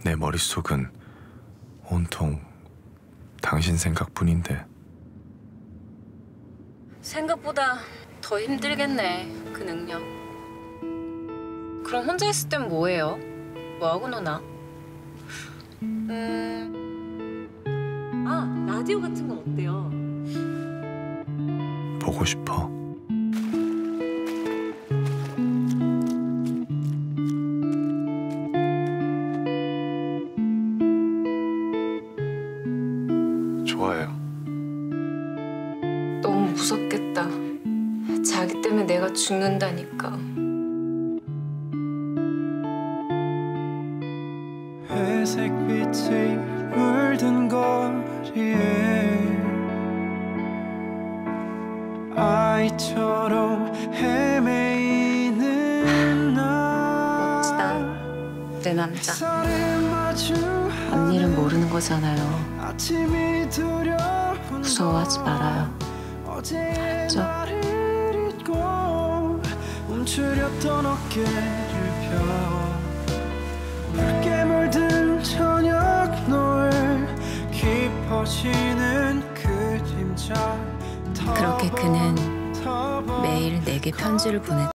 내 머릿속은 온통 당신 생각뿐인데. 생각보다 더 힘들겠네, 그 능력. 그럼 혼자 있을 땐 뭐해요? 뭐하고 노나? 라디오 같은 건 어때요? 보고 싶어. 좋아해요. 너무 무섭겠다. 자기 때문에 내가 죽는다니까. 회색빛이 물든 거리에 아이처럼 헤매이는 나. 멋지다, 내 남자. 언니는 모르는 거잖아요. 무서워하지 말아요. 알죠? 움츠렸던 어깨를 펴 붉게 물든 저녁 노을 깊어지는 그림자. 그렇게 그는 매일 내게 편지를 보냈다.